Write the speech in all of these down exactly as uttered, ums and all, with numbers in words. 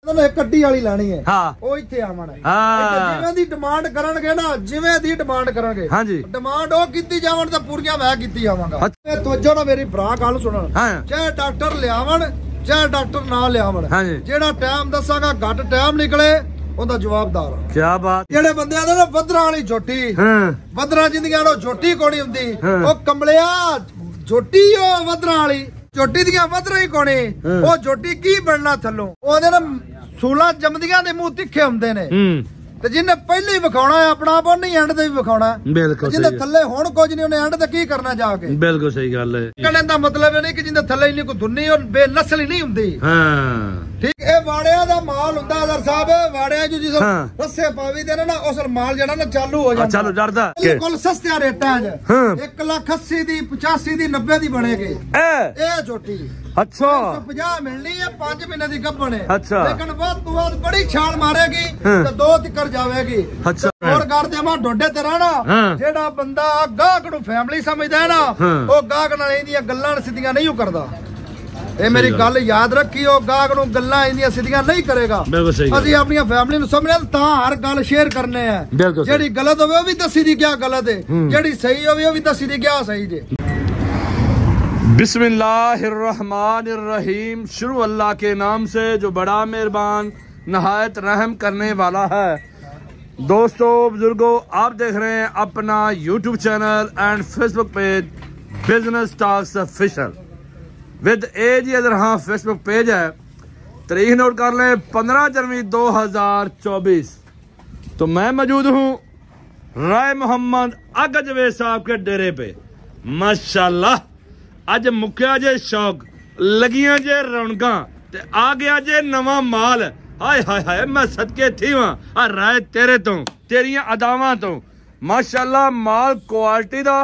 कड्डी वाली लानी है हाँ वो इत्थे आवन हाँ जिवें दी डिमांड करनगे ना जिवें दी डिमांड करनगे हाँ जी डिमांड ओ कीती जावन ते पूरीਆਂ मैं कीती जावांगा तवज्जो ना मेरी भरा गल सुनन चाहे डॉक्टर लियावन चाहे डॉक्टर ना लियावन जेड़ा टाइम दसांगा घट टाइम निकले ਉਹਦਾ ਜਵਾਬਦਾਰ क्या बात ਜਿਹੜੇ ਬੰਦਿਆਂ ਦੇ ਨਾ ਬੱਦਰਾਂ ਵਾਲੀ ਝੋਟੀ ਬੱਦਰਾਂ ਜਿੰਦੀਆਂ ਉਹ ਝੋਟੀ ਕੋਣੀ ਹੁੰਦੀ ਉਹ ਕੰਬਲਿਆ ਝੋਟੀ ਉਹ ਬੱਦਰਾਂ ਵਾਲੀ ਝੋਟੀ ਦੀਆਂ ਬੱਦਰਾਂ ਹੀ ਕੋਣੀ ਉਹ ਝੋਟੀ ਕੀ ਬਣਨਾ ਥੱਲੋਂ ਉਹਦੇ ਨਾ ਸੂਲਾਂ ਜੰਮਦੀਆਂ ਦੇ ਮੂੰਹ ਤਿੱਖੇ ਹੁੰਦੇ ਨੇ ਤੇ ਜਿਹਨੇ ਪਹਿਲੇ ਹੀ ਵਿਖਾਉਣਾ ਆਪਣਾ ਆਪ ਨਹੀਂ ਐਂਡ ਤੇ ਵੀ ਵਿਖਾਉਣਾ ਬਿਲਕੁਲ ਜਿਹਦੇ ਥੱਲੇ ਹੁਣ ਕੁਝ ਨਹੀਂ ਉਹਨੇ ਐਂਡ ਤੇ ਕੀ ਕਰਨਾ ਜਾ ਕੇ ਬਿਲਕੁਲ ਸਹੀ ਗੱਲ ਹੈ ਕਹਿਣ ਦਾ ਮਤਲਬ ਇਹ ਨਹੀਂ ਕਿ ਜਿਹਦੇ ਥੱਲੇ ਨਹੀਂ ਕੋਈ ਦੁੰਨੀ ਉਹ ਬੇਨਸਲ ਹੀ ਨਹੀਂ ਹੁੰਦੀ ਹਾਂ ठीक है वाड़िया दा माल हुंदा अदर साहब वाड़िया जो जिस रस्से पावी देने ना उस माल जड़ा ना चालू हो जाता चालू डरदा बिल्कुल सस्ते रेटा च एक लाख अस्सी दी पचासी दी नब्बे दी बनेगी ए झोटी अच्छा पचास मिलनी है पांच महीने दी गब्बन है अच्छा लेकिन बाद तो बाद बड़ी छाल मारेगी तो दो तिकर जावेगी अच्छा और कर दे मैं डोडे ते रहना जेड़ा बंदा गाहक नु फैमिली समझदा है ना ओ गाहक नाल इंदियां गल्लां सीधियां नहीं करदा ਇਹ ਮੇਰੀ ਗੱਲ ਯਾਦ ਰੱਖੀ ਉਹ ਗਾਹਕ ਨੂੰ ਗੱਲਾਂ ਇੰਨੀਆਂ ਸਿੱਧੀਆਂ ਨਹੀਂ ਕਰੇਗਾ ਅਸੀਂ ਆਪਣੀ ਫੈਮਿਲੀ ਨੂੰ ਸਮਝਣ ਤਾਂ ਹਰ ਗੱਲ ਸ਼ੇਅਰ ਕਰਨੇ ਆ ਜਿਹੜੀ ਗਲਤ ਹੋਵੇ ਉਹ ਵੀ ਦੱਸੀ ਦੀ ਕਿਆ ਗਲਤ ਹੈ ਜਿਹੜੀ ਸਹੀ ਹੋਵੇ ਉਹ ਵੀ ਦੱਸੀ ਦੀ ਕਿਆ ਸਹੀ ਜੇ बिस्मिल्लाहिर्रहमानिर्रहीम शुरू अल्लाह के नाम से जो बड़ा मेहरबान नहायत रहम करने वाला है। दोस्तों बुजुर्गों आप देख रहे हैं अपना YouTube channel and Facebook page business talks official with each other. हाँ फेसबुक पेज है, तारीख नोट कर लें पंद्रह जनवरी दो हजार चौबीस। तो मैं मौजूद हूँ राय मोहम्मद अगजवे साहब के डेरे पे। माशाल्लाह अज मुक्या जे शौक, लगियां जे रौनकां ते आ गया जे नवा माल। हाय हाय हाय मैं सदके थी वहां राय तेरे तो तेरियां अदावां तो। माशाल्लाह माल क्वालिटी दा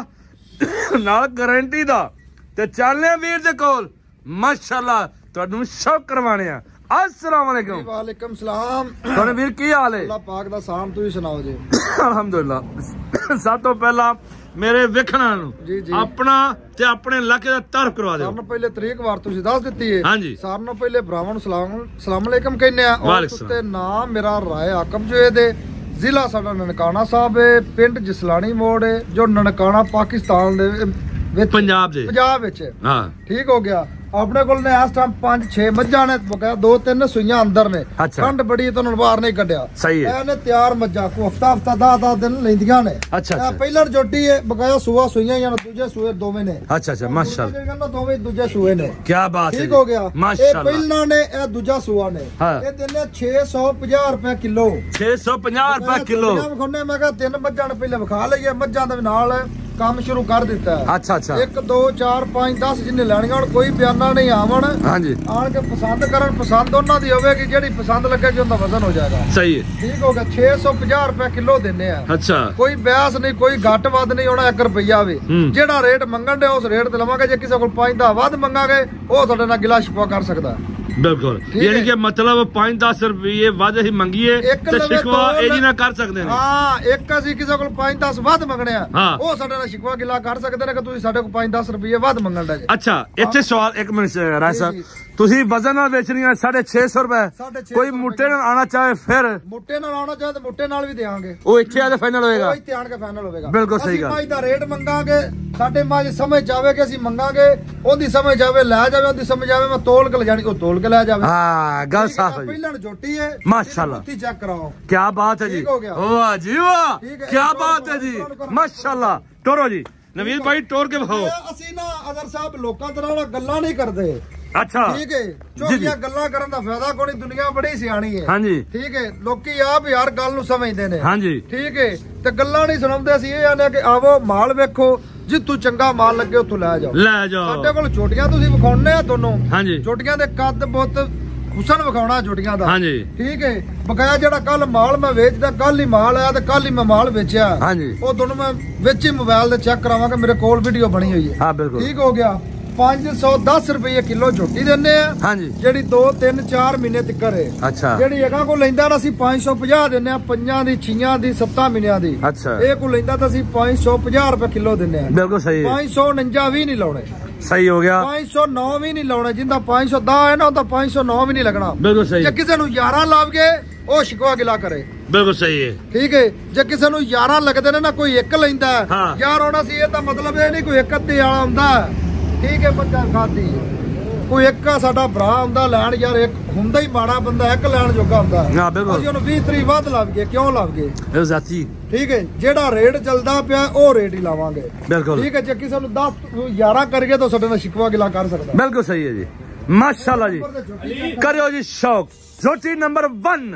नाल गारंटी दा ते चलने वीर दे कोल माशाल्लाह तुहानू शौक करवाने आ। अस्सलाम वालेकुम। वालेकुम सलाम। तुहानू वीर की हाल है? अल्लाह पाक दा साम तुसी सुनाओ जी। अल्हम्दुलिल्लाह। सब तो पहला मेरे वेखना अपना ते अपने इलाके दा तारफ करवा दो। सारनो पहले तरीक वार तुसी दस दित्ती है। हां जी। सारनो पहले भरावां नू सलाम सलाम अलैकुम कहने आ। और ते नाम मेरा राय आकम जो दे, जिला साडा ननकाना साहब है, पिंड जिसलानी मोड़ है जो ननकाना पाकिस्तान दे पंजाब दे पंजाब विच। हां ठीक हो गया। अपने को ने इस टाइम पांच छह मज्जां ने बकाया दो तीन सुइयां अंदर ने। ठंड बड़ी तो बाहर नहीं कढ़िया। सही है। एने तैयार मज्जां को हफ्ता हफ्ता दस दस दिन लेंदियां ने। अच्छा अच्छा। पहला जोटी है बकाया सुआ सुइयां या दूजे सुए दोवें ने। अच्छा अच्छा माशाल्लाह दोवें दूजे सुए ने। क्या बात है। ठीक हो गया माशाल्लाह। ए पहला ने ए दूजा सुआ ने ए दिने छह सौ पचास रुपए किलो। छह सौ पचास रुपए किलो मैं मैं कहा तीन मज्जां ने पहले विखा लईए, मज्जां दे नाल काम शुरू कर दिता है। अच्छा अच्छा। एक दो चार पांच दस जिन्हें लैनियां और कोई बयाना नहीं आवन। हाँ जी। आन के पसंद करन, पसंद उन्हां दी होवेगी जेड़ी पसंद लगेगी उनका वजन हो जाएगा। सही है। ठीक हो गया। छह सौ पचास रुपए किलो देने हैं। अच्छा। कोई ब्यास नहीं, कोई घट वध नहीं होना। एक रुपया भी जेड़ा रेट मंगन दे उस रेट ते लवांगे। जे किसी को पांच दस वध मंगांगे वो साडे नाल गिला शिकवा कर सकदा है। बिल्कुल यानी कि मतलब पांच दस रुपये वध ही मंगीए ते शिकवा ए जी ना कर सकदे ने। हां एक असि किसी को पांच दस वध मंगने आ वो साडे नाल शिकवा गिला कर सकदे ने कि तुसी साडे को पांच दस रुपये वध मंगण दा। अच्छा इत्थे सवाल एक मिनट राय साहब, तुसी वजन नाल बेचनियां साढ़े छह सौ रुपए, कोई मुट्टे नाल आना चाहे फिर मुट्टे नाल आना चाहे तो मुट्टे नाल भी देंगे। वो इत्थे आ के फाइनल होएगा। वो इत्थे आण के फाइनल होएगा। बिल्कुल सही गल। ਅਸੀਂ ਦਾ ਰੇਟ ਮੰਗਾਂਗੇ, ਸਾਡੇ ਮਾਝ ਸਮਝ ਜਾਵੇ ਕਿ ਅਸੀਂ ਮੰਗਾਂਗੇ, ਉਹਦੀ ਸਮਝ ਜਾਵੇ ਲੈ ਜਾਵੇ, ਉਹਦੀ ਸਮਝ ਜਾਵੇ ਮੈਂ ਤੋਲ ਕੇ ਲੈ ਜਾਣੀ ਉਹ ਤੋਲ के ले जावे। हाँ गल साफ है। पहला जोटी है माशाल्लाह, चेक कराओ। क्या बात है जी, वाह जी वाह, क्या बात है जी माशाल्लाह। टोरो जी नवीन भाई टोर के भाओ। ਅਸੀਂ ਨਾ ਅਜ਼ਰ ਸਾਹਿਬ ਲੋਕਾਂ ਤਰ੍ਹਾਂ ਨਾਲ ਗੱਲਾਂ ਨਹੀਂ ਕਰਦੇ। अच्छा ठीक है। ਚੋਰੀਆਂ ਗੱਲਾਂ ਕਰਨ ਦਾ ਫਾਇਦਾ ਕੋਈ ਨਹੀਂ, ਦੁਨੀਆ ਬੜੀ ਸਿਆਣੀ ਹੈ। ਹਾਂਜੀ ਠੀਕ ਹੈ। ਲੋਕੀ ਆਪ ਯਾਰ ਗੱਲ ਨੂੰ ਸਮਝਦੇ ਨੇ। ਹਾਂਜੀ ਠੀਕ ਹੈ। ਤੇ ਗੱਲਾਂ ਨਹੀਂ ਸੁਣਾਉਂਦੇ। ਅਸੀਂ ਇਹ ਆਨੇ ਕਿ ਆਵੋ ਮਾਲ ਵੇਖੋ, ਜਿੱਥੋਂ ਚੰਗਾ ਮਾਲ ਲੱਗੇ ਉੱਥੋਂ ਲੈ ਜਾਓ। ਲੈ ਜਾਓ। ਸਾਡੇ ਕੋਲ ਛੋਟੀਆਂ ਤੁਸੀਂ ਵਿਖਾਉਣੇ ਆ ਦੋਨੋਂ। ਹਾਂਜੀ ਛੋਟੀਆਂ ਦੇ ਕੱਦ ਬਹੁਤ ਹੁਸਨ ਵਿਖਾਉਣਾ ਛੋਟੀਆਂ ਦਾ। ਹਾਂਜੀ ਠੀਕ ਹੈ। ਬਕਾਇਆ ਜਿਹੜਾ ਕੱਲ ਮਾਲ ਮੈਂ ਵੇਚਦਾ, ਕੱਲ ਹੀ ਮਾਲ ਆਇਆ ਤੇ ਕੱਲ ਹੀ ਮੈਂ ਮਾਲ ਵੇਚਿਆ। ਹਾਂਜੀ ਉਹ ਦੋਨੋਂ ਮੈਂ ਵਿੱਚ ਹੀ ਮੋਬਾਈਲ ਤੇ ਚੈੱਕ ਕਰਾਵਾਂਗਾ, ਮੇਰੇ ਕੋਲ ਵੀਡੀਓ ਬਣੀ ਹੋਈ ਹੈ। ਹਾਂ ਬਿਲਕੁਲ ਠੀਕ ਹੋ ਗਿਆ। पांच सौ दस रुपये किलो झोटी देने जी दो तीन चार महीने तिकर है। अच्छा जी अगर को लेंदा ना पांच सौ पचास देने पंजा दी छियां दी सत्तां महीनों दी। अच्छा ये को लेंदा तो पांच सौ पचास रुपए किलो देने। बिल्कुल सही। पांच सौ उनंजा भी नहीं लाने। सही हो गया। पाँच सौ नौ भी नहीं लाने, जिंदा पाँच सौ दस है ना तो पाँच सौ नौ भी नहीं लगना। बिल्कुल सही। जे किसी नु ग्यारह लाभ के वो शिकवा गिला करे। बिल्कुल सही है। ठीक है, जे किसी नु ग्यारह लगते ने ना कोई एक लेंदा है। हाँ। यार होना सी ये मतलब है नहीं कोई एक अद्धी वाला हुंदा। ठीक है, बच्चा खाती कोई एक साडा भरा हुंदा लैण, यार एक हुंदा ही माड़ा बंदा एक लैण जोगा हुंदा। हां बिल्कुल। ਅਸੀਂ ਉਹਨੂੰ बीस तीस ਵੱਧ ਲਾਵ ਗਏ, ਕਿਉਂ ਲਾਵ ਗਏ? ਇਹ ਜ਼ਾਤੀ। ठीक है, जेड़ा रेट चलदा पिया ओ रेट ही लावांगे। बिल्कुल। ठीक है, जे किसी नु दस ग्यारह करके तो ਸਾਡੇ ਨਾਲ शिकवा गिला कर सकदा। बिल्कुल सही है जी, माशाल्लाह जी। करियो जी शौक। झोटी नंबर वन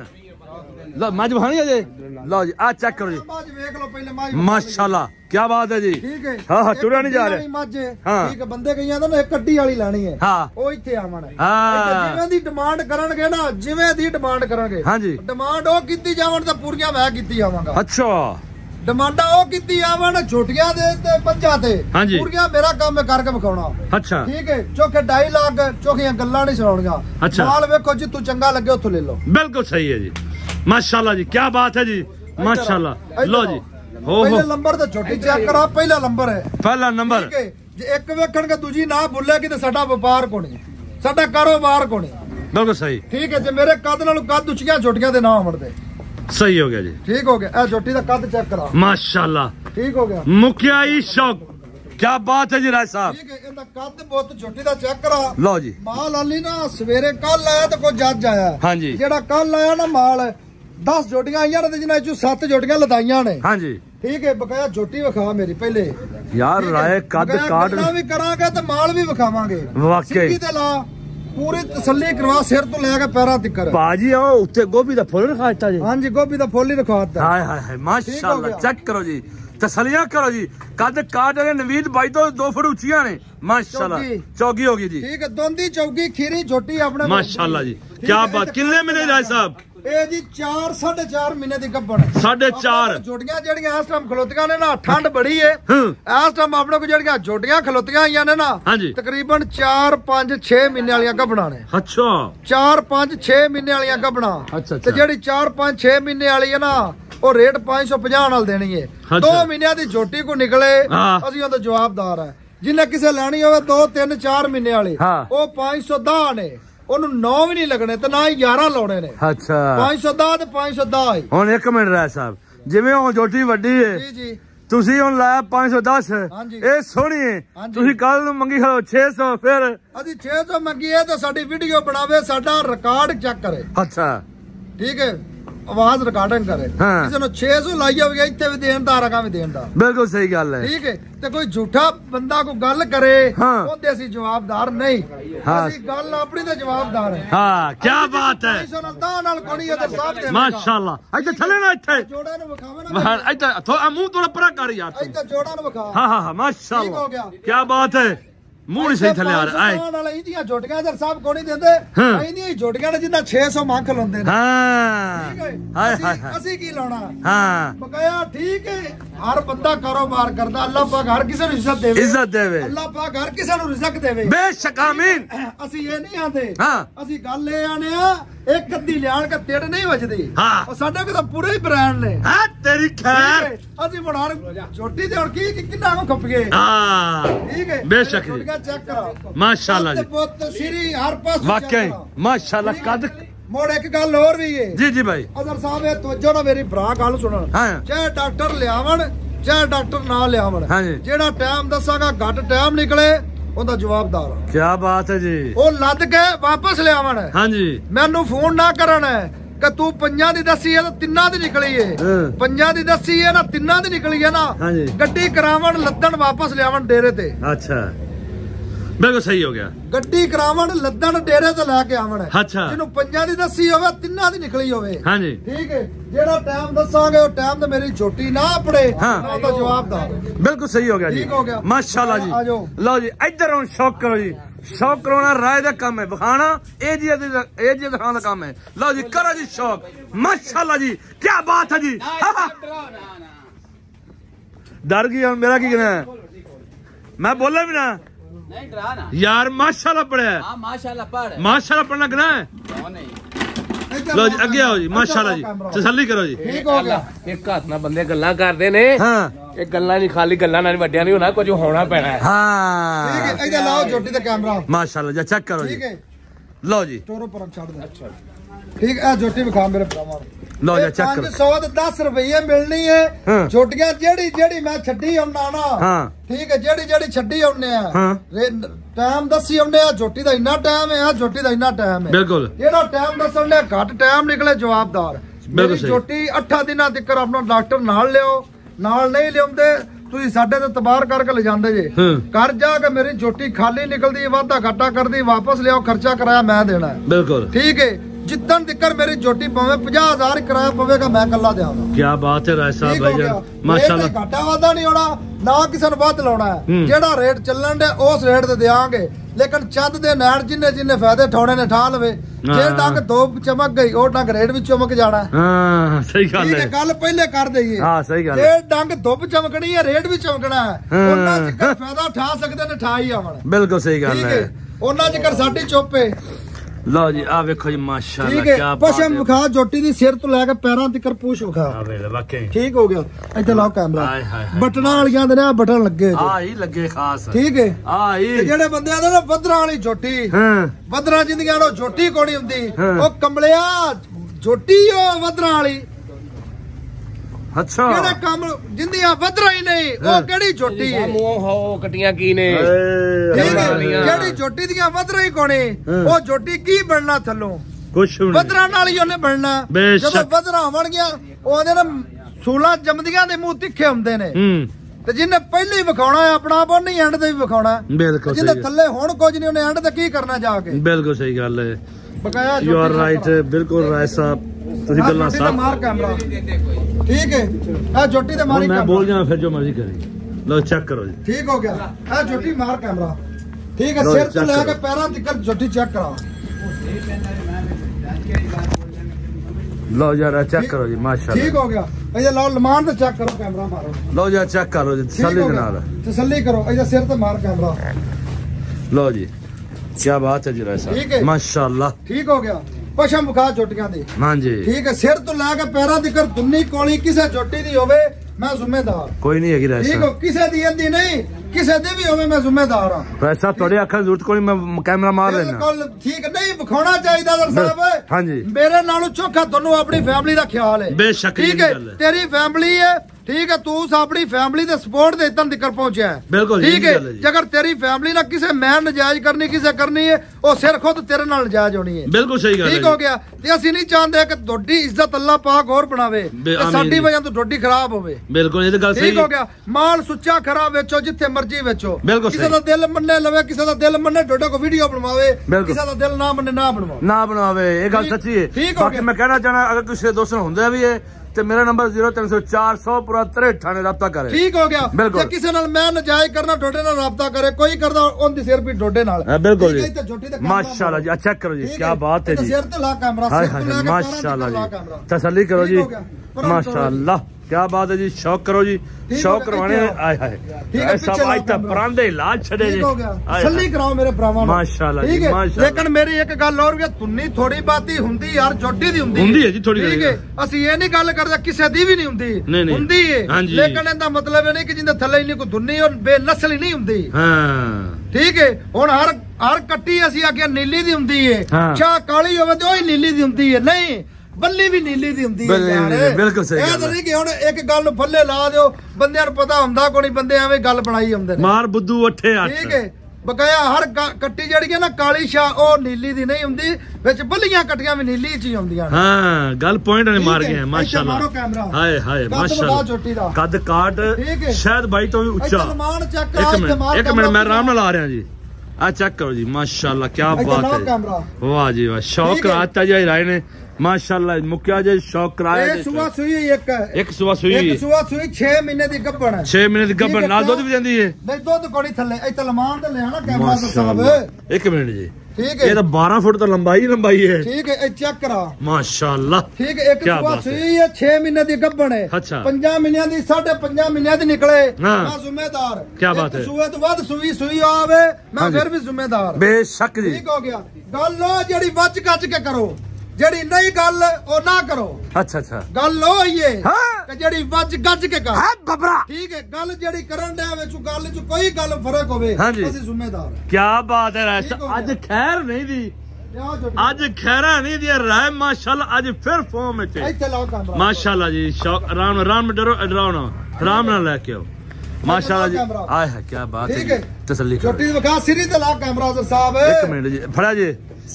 लो मज बहानी है जी। लो जी आ चेक करो जी, मज देख लो पहले मज। माशाल्लाह क्या बात है जी। ठीक है। हां हां टुरा नहीं जा रहे मज। ठीक है, बंदे कहीं आंदा ना एक कड्डी वाली लेनी है। हां ओ इथे आवन है। हां जिवें दी डिमांड करनगे ना, जिवें दी डिमांड करेंगे। हां जी, डिमांड ओ कीती जावन तां पूरीਆਂ मैं कीती आवांगा। अच्छा, डिमांडा ओ कीती आवन झोटियां दे ते पंजा ते पूरीਆਂ मेरा काम है करके विखाउणा। अच्छा ठीक है, चोखे ढाई लाख चोखियां गल्लां नहीं सुनाउणियां। अच्छा माल वेखो जित्थों चंगा लगे उत्थों ले लो। बिल्कुल सही है जी, माशाल्लाह जी क्या बात है जी, माशाल्लाह। लो जी हो पहले नंबर ते छोटी चेक करा, पहला नंबर है। पहला नंबर। ठीक है, जे एक वेखण के दूजी ना भुल्लेगी ते साडा व्यापार कोनी, साडा कारोबार कोनी। बिल्कुल सही। ठीक है, जे मेरे कद नालों कद उच्चियां छोटियां दे ना होणदे। सही हो गया जी, ठीक हो गया। ए छोटी दा कद चेक करा, माशाल्लाह ठीक हो गया। मुखियाई शौक क्या बात है जी राय साहब। ठीक है, इंदा कद बहुत छोटी दा चेक करा। लो जी माल आली ना सवेरे कल आया तो कोई जज आया। हां जी, जेड़ा कल आया ना माल दस जोटियां आईयां ने, जिन्हां चों सत्त जोटियां लदाईयां ने। हां जी ठीक है, बकाया जोटी विखा मेरी पहले यार राय कद काट भी करांगे तो माल भी विखावांगे। वाकई ते ला पूरी तसल्ली करवा सिर तो लेके पैरा तक। बाजी ओ उत्ते गोभी दा फुल रखा दिता जी। हां जी गोभी दा फुल ही रखा दिता। हाय हाय हाय माशाल्लाह, चेक करो जी, तसलियां करो जी। कद काट ने नवीद भाई तो दो फुट ऊंचियां ने माशाल्लाह। चौगी होगी जी। ठीक है, दोंदी चौगी खीरी छोटी अपने माशाल्लाह जी क्या बात। कितने मिले राय साहब? ए जी चार साढ़े चार महीने दी गब्बन। साढ़े चार जोटियां जड़ियां इस टाइम खलोतियां ने ना, ठंड बड़ी है इस टाइम अपने को जड़ियां जोटियां खलोतियां आईयां ने ना तकरीबन चार पांच छे महीने वाली गब्बना ने। अच्छा चार पांच छे महीने वाली गब्बना। अच्छा ते जेड़ी चार पांच छे महीने वाली है ना वो रेट पांच सौ पचास नाल देनी है। दो महीने दी जोटी को निकले असि ओदा जवाबदार है। जिन्हें किसे लेनी होवे दो तीन चार महीने वाली वो पांच सौ दस ने, ਉਹਨੂੰ नौ भी नहीं लगने ते ना ही ग्यारह लाने ने। अच्छा पांच सौ दस ते पांच सौ दस। ਹੁਣ ਇੱਕ ਮਿੰਟ ਰਾਏ ਸਾਹਿਬ, ਜਿਵੇਂ ਉਹ ਜੋਟੀ ਵੱਡੀ ਹੈ ਜੀ ਜੀ ਤੁਸੀਂ ਹੁਣ ਲਾਇਆ पांच सौ दस। ਇਹ ਸੋਹਣੀ ਹੈ, ਤੁਸੀਂ ਕੱਲ ਨੂੰ ਮੰਗੀ ਖਲੋ छे सौ, ਫਿਰ ਅਸੀਂ छे सौ ਮੰਗੀ ਹੈ ਤਾਂ ਸਾਡੀ ਵੀਡੀਓ ਬਣਾਵੇ, ਸਾਡਾ ਰਿਕਾਰਡ ਚੈੱਕ ਕਰੇ। ਅੱਛਾ ਠੀਕ ਹੈ, आवाज रिकॉर्डिंग करे। किसी ने छे सौ लाई होगी इतने भी देन दा रगा भी देन दा। बिल्कुल सही गल है। ठीक है, ते कोई झूठा बंदा को गल करे ओदे असि जवाबदार नहीं। असि गल अपनी ते जवाबदार है। हां क्या बात है। नाल कोनी इधर साहब दे माशाल्लाह। इधर थले ना इथे जोड़ा नु विखावे ना, इधर थो मुंह थोड़ा परा कर यार, इधर जोड़ा नु विखा। हां हां माशाल्लाह क्या बात है। मुंह नहीं सही थले यार आए नाल इंदियां जोटियां इधर साहब कोनी देंदे, इंदियां जोटियां ने जिंदा छे सौ मां खलोंदे ने। हां ठीक है, हाय हाय असि की लाना। हां बकाया ठीक है, हर बंदा कारोबार करदा, अल्लाह पाक हर किसी नु इज्जत देवे, इज्जत देवे अल्लाह पाक हर किसी नु रिज़्क देवे बेशक आमीन। असि ये नहीं आंदे। हां असि गल ए आने आ एक कद्दी लियाण के तेड़ नहीं वजदी। हां और साडे को तो पूरे ही ब्रांड ने। हां तेरी खैर असि बड़ा छोटी दे और की किन्ना को खप गए। हां ठीक है बेशक चेक करो माशाल्लाह जी, बहुत सीरी हर पास वाकई माशाल्लाह। कद मोड़ एक गल और भी है जी जी भाई अजर साहब ये तवज्जो ना मेरी भरा गल सुन। चाहे डॉक्टर लियावन चाहे डॉक्टर ना लियावन, जेड़ा टाइम दसागा घट टाइम निकले ओदा जवाबदार। क्या बात है जी। वो लद के वापस लियावन। हां जी मैनू फोन ना करन कि तू पंजा दी दसी है तो तिन्ना दी निकली है, पंजा दी दसी है ना तिन्ना दी निकली है ना, गड्डी करावन लद्दन वापस लियावन डेरे ते। अच्छा बिल्कुल सही हो गया, गड्डी करावन लद्दन डेरे ते लेके आवन। अच्छा जिन्नू पंजा दी दसी होवे तिन्ना दी निकली होवे। हां जी ठीक है, जेड़ा टाइम दसांगे वो टाइम ते मेरी छोटी ना पड़े ना तो जवाबदार। बिल्कुल सही हो गया जी, ठीक हो गया माशाल्लाह जी। लो जी इधर हुन शौक करो जी, शौक करना राय दा काम है, बखाना ए जी ए जी दिखाने दा काम है। लो जी करो जी शौक माशाल्लाह जी क्या बात है जी। डर गई मेरा की कहना है, मैं बोला भी ना नहीं डरा ना यार माशाल्लाह पढ़े। हां माशाल्लाह पढ़ माशाल्लाह पढ़ना गना है। लो जी अगे आओ जी माशाल्लाह जी तसल्ली करो जी। ठीक हो गया, एक हाथ ना बंदे गल्ला करदे ने। हां ਇਹ ਗੱਲਾਂ ਨਹੀਂ ਖਾਲੀ ਗੱਲਾਂ ਨਾਲ ਵੱਡਿਆਂ ਨਹੀਂ ਹੋਣਾ ਕੁਝ ਹੋਣਾ ਪੈਣਾ ਹੈ ਹਾਂ ਠੀਕ ਹੈ ਇਹਦਾ ਲਾਓ ਝੋਟੀ ਦਾ ਕੈਮਰਾ ਮਾਸ਼ਾਅੱਲਾ ਜੀ ਚੈੱਕ ਕਰੋ ਜੀ ਠੀਕ ਹੈ ਲਓ ਜੀ ਤੋਰੋ ਪਰ ਛੱਡ ਦੇ ਅੱਛਾ ਠੀਕ ਹੈ ਝੋਟੀ ਵਿਖਾ ਮੇਰੇ ਭਰਾਵਾਂ ਲਓ ਜੀ ਚੈੱਕ ਕਰੋ ਪੰਜ ਸੌ ਤੇ ਦਸ ਰੁਪਏ ਮਿਲਣੀ ਹੈ ਝੋਟੀਆਂ ਜਿਹੜੀ ਜਿਹੜੀ ਮੈਂ ਛੱਡੀ ਆਉਣਾ ਨਾ ਹਾਂ ਠੀਕ ਹੈ ਜਿਹੜੀ ਜਿਹੜੀ ਛੱਡੀ ਆਉਣੇ ਆ ਟਾਈਮ ਦੱਸੀ ਆਉਣੇ ਆ ਝੋਟੀ ਦਾ ਇੰਨਾ ਟਾਈਮ ਹੈ ਝੋਟੀ ਦਾ ਇੰਨਾ ਟਾਈਮ ਹੈ ਬਿਲਕੁਲ ਜਿਹੜਾ ਟਾਈਮ ਦੱਸਣ ਨੇ ਘੱਟ ਟਾਈਮ ਨਿਕਲੇ ਜਵਾਬਦਾਰ ਮੇਰੀ ਝੋਟੀ ਅੱਠਾਂ ਦਿਨਾਂ ਤੱਕ ਆਪਣਾ ਡਾਕਟਰ ਨਾਲ ਲਿਓ ਨਾਲ ਨਹੀਂ ਲਿਆਉਂਦੇ ਤੁਸੀਂ ਸਾਡੇ ਤੇ ਤਬਾਰ ਕਰਕੇ ਲੈ ਜਾਂਦੇ ਜੇ ਕਰ ਜਾ ਕੇ ਮੇਰੀ ਝੋਟੀ ਖਾਲੀ ਨਿਕਲਦੀ ਵਾਧਾ ਘਾਟਾ ਕਰਦੀ ਵਾਪਸ ਲਿਆਓ ਖਰਚਾ ਕਰਾਇਆ ਮੈਂ ਦੇਣਾ ਬਿਲਕੁਲ ਠੀਕ ਹੈ ਜਿੱਦਣ ਤੱਕ ਮੇਰੀ ਝੋਟੀ ਭਾਵੇਂ ਪੰਜਾਹ ਹਜ਼ਾਰ ਕਿਰਾਇਆ ਪਵੇਗਾ ਮੈਂ ਕੱਲਾ ਦੇਵਾਂਗਾ ਕੀ ਬਾਤ ਹੈ ਰਾਏ ਸਾਹਿਬ ਭਾਈਜਾਨ ਮਾਸ਼ਾਅੱਲਾ ਘਾਟਾ ਵਾਧਾ ਨਹੀਂ ਹੋਣਾ ਨਾ ਕਿਸੇ ਨੂੰ ਵੱਧ ਲਾਉਣਾ ਹੈ ਜਿਹੜਾ ਰੇਟ ਚੱਲਣ ਦੇ ਉਸ ਰੇਟ ਤੇ ਦੇਾਂਗੇ ਲੇਕਿਨ ਚੰਦ ਦੇ ਨੈਣ ਜਿੰਨੇ ਜਿੰਨੇ ਫਾਇਦੇ ਠਾਉਣੇ ਨੇ ਠਾ ਲਵੇ ਜੇ ਡੰਗ ਦੋ ਚਮਕ ਗਈ ਉਹ ਡੰਗ ਰੇਟ ਵੀ ਚਮਕ ਜਾਣਾ ਹਾਂ ਸਹੀ ਗੱਲ ਹੈ ਗੱਲ ਪਹਿਲੇ ਕਰ ਦਈਏ ਹਾਂ ਸਹੀ ਗੱਲ ਜੇ ਡੰਗ ਧੁੱਪ ਚਮਕਣੀ ਹੈ ਰੇਟ ਵੀ ਚਮਕਣਾ ਹੈ ਉਹਨਾਂ ਜਿੱਕਰ ਫਾਇਦਾ ਠਾ ਸਕਦੇ ਨੇ ਠਾ ਹੀ ਆਵਣ ਬਿਲਕੁਲ ਸਹੀ ਗੱਲ ਹੈ ਉਹਨਾਂ ਜਿੱਕਰ ਸਾਡੀ ਚੁੱਪ ਹੈ ਲਓ ਜੀ ਆ ਵੇਖੋ ਜੀ ਮਾਸ਼ਾਅੱਲਾ ਕੀ ਬਾਤ ਹੈ ਪਸ਼ਮ ਵਿਖਾ ਝੋਟੀ ਦੀ ਸਿਰ ਤੋਂ ਲੈ ਕੇ ਪੈਰਾਂ ਤੱਕ ਪੂਛ ਵਿਖਾ ਆ ਵੇ ਵਾਕਈ ਠੀਕ ਹੋ ਗਿਆ ਇੱਥੇ ਲਾਓ ਕੈਮਰਾ ਬਟਨਾਂ ਵਾਲੀਆਂ ਦੇ ਨੇ ਬਟਨ ਲੱਗੇ ਆ ਹੀ ਲੱਗੇ ਖਾਸ ਠੀਕ ਹੈ ਆ ਹੀ ਜਿਹੜੇ ਬੰਦਿਆਂ ਦੇ ਨਾ ਬੱਦਰਾਂ ਵਾਲੀ ਝੋਟੀ ਹਾਂ ਬੱਦਰਾਂ ਜਿੰਦੀਆਂ ਨੂੰ ਝੋਟੀ ਕੋਣੀ ਹੁੰਦੀ ਉਹ ਕੰਬਲਿਆ ਝੋਟੀ ਉਹ ਬੱਦਰਾਂ ਵਾਲੀ ਅੱਛਾ ਕਿਹੜਾ ਕੰਮ ਜਿੰਦੀਆਂ ਬੱਦਰਾਂ ਹੀ ਨਹੀਂ ਉਹ ਕਿਹੜੀ ਝੋਟੀ ਹੈ ਮੂੰਹ ਹੋ ਕਟੀਆਂ ਕੀ ਨੇ ਜਿਹੜੀ ਝੋਟੀ ਦੀਆਂ ਬੱਦਰਾਂ ਹੀ ਕੋਣੀ ਉਹ ਝੋਟੀ ਕੀ ਬਣਨਾ ਥੱਲੋਂ ਕੁਛ ਨਹੀਂ ਬੱਦਰਾਂ ਨਾਲ ਹੀ ਉਹਨੇ ਬਣਨਾ ਜਦੋਂ ਬੱਦਰਾਂ ਹੋਣਗੀਆਂ ਉਹਦੇ ਨਾ ਸੂਲਾਂ ਜੰਮਦੀਆਂ ਦੇ ਮੂੰਹ ਤਿੱਖੇ ਹੁੰਦੇ ਨੇ ਤੇ ਜਿਹਨੇ ਪਹਿਲੇ ਹੀ ਵਿਖਾਉਣਾ ਹੈ ਆਪਣਾ ਆਪ ਉਹ ਨਹੀਂ ਐਂਡ ਤੇ ਵੀ ਵਿਖਾਉਣਾ ਬਿਲਕੁਲ ਜਿਹਦੇ ਥੱਲੇ ਹੁਣ ਕੁਝ ਨਹੀਂ ਉਹਨੇ ਐਂਡ ਤੇ ਕੀ ਕਰਨਾ ਜਾ ਕੇ ਬਿਲਕੁਲ ਸਹੀ ਗੱਲ ਹੈ ਬਕਾਇਆ ਯੂ ਆਰ ਰਾਈਟ ਬਿਲਕੁਲ ਰਾਏ ਸਾਹਿਬ ਤੁਸੀਂ ਗੱਲਾਂ ਸਾਫ਼ ਮਾਰ ਕੈਮਰਾ ਠੀਕ ਹੈ ਆ ਝੋਟੀ ਤੇ ਮਾਰੀ ਮੈਂ ਬੋਲ ਜਾ ਫਿਰ ਜੋ ਮਰਜ਼ੀ ਕਰੀ ਲਓ ਚੈੱਕ ਕਰੋ ਜੀ ਠੀਕ ਹੋ ਗਿਆ ਆ ਝੋਟੀ ਮਾਰ ਕੈਮਰਾ ਠੀਕ ਹੈ ਸਿਰ ਤੋਂ ਲੈ ਕੇ ਪੈਰਾਂ ਤੱਕ ਝੋਟੀ ਚੈੱਕ ਕਰਾ ਲਓ ਯਾਰ ਚੈੱਕ ਕਰੋ ਜੀ ਮਾਸ਼ਾਅੱਲਾ ਠੀਕ ਹੋ ਗਿਆ ਇਹਦਾ ਲਾਓ ਲਮਾਨ ਤੇ ਚੈੱਕ ਕਰੋ ਕੈਮਰਾ ਮਾਰੋ ਲਓ ਯਾਰ ਚੈੱਕ ਕਰੋ ਜੀ ਤਸੱਲੀ ਦੇ ਨਾਲ ਤਸੱਲੀ ਕਰੋ ਇਹਦਾ ਸਿਰ ਤੇ ਮਾਰ ਕੈਮਰਾ ਲਓ ਜੀ ਕੀ ਬਾਤ ਹੈ ਜੀ ਰਾਏ ਸਾਹਿਬ ਮਾਸ਼ਾਅੱਲਾ ਠੀਕ ਹੋ ਗਿਆ ਪਸ਼ਮ ਵਿਖਾ ਝੋਟੀਆਂ ਦੀ ਹਾਂਜੀ ਠੀਕ ਹੈ ਸਿਰ ਤੋਂ ਲੈ ਕੇ ਪੈਰਾਂ ਤੱਕ ਦੁੰਨੀ ਕੋਲੀ ਕਿਸੇ ਝੋਟੀ ਦੀ ਹੋਵੇ ਮੈਂ ਜ਼ਿੰਮੇਦਾਰ ਕੋਈ ਨਹੀਂ ਹੈਗੀ ਰਾਏ ਸਾਹਿਬ ਠੀਕ ਹੋ ਕਿਸੇ ਦੀ ਇਹਦੀ ਨਹੀਂ ਕਿਸੇ ਦੀ ਵੀ ਹੋਵੇ ਮੈਂ ਜ਼ਿੰਮੇਦਾਰ ਹਾਂ ਰਾਏ ਸਾਹਿਬ ਤੁਹਾਡੇ ਅੱਖਾਂ ਜ਼ਰੂਰਤ ਕੋਈ ਮੈਂ ਕੈਮਰਾ ਮਾਰ ਲੈਣਾ ਬਿਲਕੁਲ ਠੀਕ ਨਹੀਂ ਵਿਖਾਉਣਾ ਚਾਹੀਦਾ ਦਰ ਸਾਹਿਬ ਹਾਂਜੀ ਮੇਰੇ ਨਾਲੋਂ ਚੋਖਾ ਤੁਹਾਨੂੰ ਆਪਣੀ ਫੈਮਿਲੀ ਦਾ ਖਿਆਲ ਹੈ ਬੇਸ਼ੱਕ ਠੀਕ ਹੈ ਤੇਰੀ ਫੈਮਿਲੀ ਹੈ ਠੀਕ ਹੈ ਤੂੰ ਆਪਣੀ ਫੈਮਿਲੀ ਦੇ ਸਪੋਰਟ ਦੇ ਇਤਨ ਤੱਕ ਪਹੁੰਚਿਆ ਹੈ ਬਿਲਕੁਲ ਠੀਕ ਹੈ ਜੇਕਰ ਤੇਰੀ ਫੈਮਿਲੀ ਨਾਲ ਕਿਸੇ ਮੈਂ ਨਜਾਇਜ਼ ਕਰਨੀ ਕਿਸੇ ਕਰਨੀ ਹੈ ਉਹ ਸਿਰ ਖੁਦ ਤੇਰੇ ਨਾਲ ਨਜਾਇਜ਼ ਹੋਣੀ ਹੈ ਬਿਲਕੁਲ ਸਹੀ ਗੱਲ ਹੈ ਠੀਕ ਹੋ ਗਿਆ ਤੇ ਅਸੀਂ ਨਹੀਂ ਚਾਹੁੰਦੇ ਕਿ ਤੁਹਾਡੀ ਇੱਜ਼ਤ ਅੱਲਾਹ ਪਾਕ ਹੋਰ ਬਣਾਵੇ ਤੇ ਸਾਡੀ ਵਜ੍ਹਾ ਤੋਂ ਤੁਹਾਡੀ ਖਰਾਬ ਹੋਵੇ ਬਿਲਕੁਲ ਇਹ ਤਾਂ ਗੱਲ ਸਹੀ ਹੈ ਠੀਕ ਹੋ ਗਿਆ ਮਾਲ ਸੁੱਚਾ ਖਰਾ ਵੇਚੋ ਜਿੱਥੇ ਮਰਜ਼ੀ ਵੇਚੋ ਕਿਸੇ ਦਾ ਦਿਲ ਮੰਨੇ ਲਵੇ ਕਿਸੇ ਦਾ ਦਿਲ ਮੰਨੇ ਤੁਹਾਡੇ ਕੋ ਵੀਡੀਓ ਬਣਵਾਵੇ ਕਿਸੇ ਦਾ ਦਿਲ ਨਾ ਮੰਨੇ ਨਾ ਬਣਵਾਵੇ ਨਾ ਬਣਵਾਵੇ ਇਹ ਗੱਲ ਸੱਚੀ ਹੈ ਬਾਕੀ ਮੈਂ ਕਹਿਣਾ ਚਾਹਣਾ ਅਗਰ ਕਿਸੇ ਦੋਸਤ ਨੂੰ ਹੁੰਦਾ ਵੀ ਹੈ ਤੇ ਮੇਰਾ ਨੰਬਰ ਜ਼ੀਰੋ ਤਿੰਨ ਸੌ ਚਾਰ ਸੌ ਪੂਰਾ ਤਰੇਠਾ ਨੇ ਰਾਬਤਾ ਕਰੇ ਠੀਕ ਹੋ ਗਿਆ ਜੇ ਕਿਸੇ ਨਾਲ ਮੈਂ ਨਜਾਇਜ਼ ਕਰਨਾ ਤੁਹਾਡੇ ਨਾਲ ਰਾਬਤਾ ਕਰੇ ਕੋਈ ਕਰਦਾ ਉਹਦੀ ਸਿਰ ਵੀ ਤੁਹਾਡੇ ਨਾਲ ਬਿਲਕੁਲ ਜੀ ਮਾਸ਼ਾਅੱਲਾ ਜੀ ਚੈੱਕ ਕਰੋ ਜੀ ਕੀ ਬਾਤ ਹੈ ਜੀ ਸਿਰ ਤੇ ਲਾ ਕੈਮਰਾ ਮਾਸ਼ਾਅੱਲਾ ਜੀ ਤਸੱਲੀ ਕਰੋ ਜੀ ਮਾਸ਼ਾਅੱਲਾ क्या बात है जी शौक करो जी शौक करवाने आए हाय सब आज तक परांदे इलाज छड़े जी तसल्ली कराओ मेरे भरावां माशाल्लाह जी माशाल्लाह लेकिन मेरी एक गल और है तुन्नी थोड़ी बाती हुंदी यार जोटी दी हुंदी हुंदी है जी थोड़ी ठीक है ਅਸੀਂ ਇਹ ਨਹੀਂ ਗੱਲ ਕਰਦੇ ਕਿਸੇ ਦੀ ਵੀ ਨਹੀਂ ਹੁੰਦੀ ਹੁੰਦੀ ਹੈ ਲੇਕਿਨ ਇਹਦਾ ਮਤਲਬ ਇਹ ਨਹੀਂ ਕਿ ਜਿੰਦੇ ਥੱਲੇ ਨਹੀਂ ਕੋਈ ਦੁੰਨੀ ਔਰ ਬੇਨਸਲ ਹੀ ਨਹੀਂ ਹੁੰਦੀ ਹਾਂ ਠੀਕ ਹੈ ਹੁਣ ਹਰ ਹਰ ਕੱਟੀ ਅਸੀਂ ਅੱਗੇ ਨੀਲੀ ਦੀ ਹੁੰਦੀ ਹੈ ਚਾਹ ਕਾਲੀ ਹੋਵੇ ਤੇ ਉਹ ਹੀ ਨੀਲੀ ਦੀ ਹੁੰਦੀ ਹੈ ਨਹੀਂ ਬੱਲੀ ਵੀ ਨੀਲੀ ਦੀ ਹੁੰਦੀ ਹੈ ਯਾਰ ਬਿਲਕੁਲ ਸਹੀ ਗੱਲ ਹੈ। ਇਹ ਤਾਂ ਨਹੀਂ ਕਿ ਹੁਣ ਇੱਕ ਗੱਲ ਨੂੰ ਫੱਲੇ ਲਾ ਦਿਓ ਬੰਦਿਆਂ ਨੂੰ ਪਤਾ ਹੁੰਦਾ ਕੋਈ ਬੰਦੇ ਐਵੇਂ ਗੱਲ ਬਣਾਈ ਹੁੰਦੇ ਨੇ ਮਾਰ ਬੁੱਧੂ ਅੱਠੇ ਅੱਠ ਠੀਕ ਹੈ ਬਕਾਇਆ ਹਰ ਕੱਟੀ ਜਿਹੜੀ ਹੈ ਨਾ ਕਾਲੀ ਸ਼ਾਹ ਉਹ ਨੀਲੀ ਦੀ ਨਹੀਂ ਹੁੰਦੀ ਵਿੱਚ ਬੱਲੀਆਂ ਕੱਟੀਆਂ ਵੀ ਨੀਲੀ ਚ ਹੀ ਹੁੰਦੀਆਂ ਹਾਂ ਗੱਲ ਪੁਆਇੰਟ ਨੇ ਮਾਰ ਗਏ ਮਾਸ਼ਾਅੱਲਾ ਹਾਏ ਹਾਏ ਮਾਸ਼ਾਅੱਲਾ ਕੱਦ ਕਾਟ ਸ਼ਾਇਦ ਬਾਈ ਤੋਂ ਵੀ ਉੱਚਾ ਇੱਕ ਮਿੰਟ ਇੱਕ ਮਿੰਟ ਮੈਂ ਆਰਾਮ ਨਾਲ ਆ ਰਿਹਾ ਜੀ ਆ ਚੈੱਕ ਕਰੋ ਜੀ ਮਾਸ਼ਾਅੱਲਾ ਕੀ ਬਾਤ ਹੈ ਵਾਹ ਜੀ ਵਾਹ ਸ਼ੌਕ ਰਾਤਾ ਜੀ ਰਾਏ ਨੇ माशाल्लाह मुखिया जी शौक कराया ये सुबह सुई एक एक सुबह सुई एक सुबह सुई छह महीने दी गब्बण है छह महीने दी गब्बण नाल दूध भी देंदी है नहीं दूध कोड़ी थल्ले ए तलमान ते ले आना कैमरा तो साहब एक मिनट जी ठीक है ये तो बारह फुट तो लंबाई लंबाई है ठीक है ए चेक करा माशाल्लाह ठीक है एक सुबह सुई है छह महीने दी गब्बण है अच्छा पंजा महीने दी साढ़े पंजा महीने दी निकले मैं जिम्मेदार क्या बात है सुबह तो बाद सुई सुई आवे मैं फिर भी जिम्मेदार बेशक जी ठीक हो गया गल लो जेड़ी वच कच के करो ਜਿਹੜੀ ਨਹੀਂ ਗੱਲ ਉਹ ਨਾ ਕਰੋ। ਅੱਛਾ ਅੱਛਾ ਗੱਲ ਉਹ ਹੀ ਹੈ ਹਾਂ ਕਿ ਜਿਹੜੀ ਵੱਜ ਗੱਜ ਕੇ ਕਰ ਹੈ ਬਬਰਾ। ਠੀਕ ਹੈ ਗੱਲ ਜਿਹੜੀ ਕਰਨ ਦੇ ਵਿੱਚ ਗੱਲ ਚ ਕੋਈ ਗੱਲ ਫਰਕ ਹੋਵੇ ਅਸੀਂ ਜ਼ਿੰਮੇਦਾਰ। ਕੀ ਬਾਤ ਹੈ ਰਾਇ ਅੱਜ ਖੈਰ ਨਹੀਂ ਦੀ ਅੱਜ ਖੈਰਾ ਨਹੀਂ ਦੀ ਰਾਇ ਮਾਸ਼ਾਅੱਲਾ ਅੱਜ ਫਿਰ ਫੋਮ ਵਿੱਚ ਇੱਥੇ ਲਾਓ ਕੈਮਰਾ ਮਾਸ਼ਾਅੱਲਾ ਜੀ ਆਰਾਮ ਆਰਾਮ ਡਰੋ ਡਰਾਓ ਨਾ ਆਰਾਮ ਨਾਲ ਲੈ ਕੇ ਆਓ माशाल्लाह जी आए है क्या बात है तसल्ली छोटी दिखा सिरी ते ला कैमरा उधर साहब एक मिनट जी फड़ा जी